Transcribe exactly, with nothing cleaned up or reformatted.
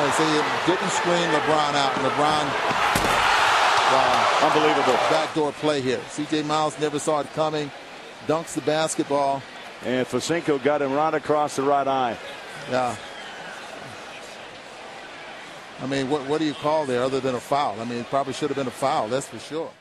I say he didn't screen LeBron out. And LeBron, wow, unbelievable backdoor play here. C J Miles never saw it coming. Dunks the basketball. And Fesenko got him right across the right eye. Yeah. I mean, what, what do you call there other than a foul? I mean, it probably should have been a foul, that's for sure.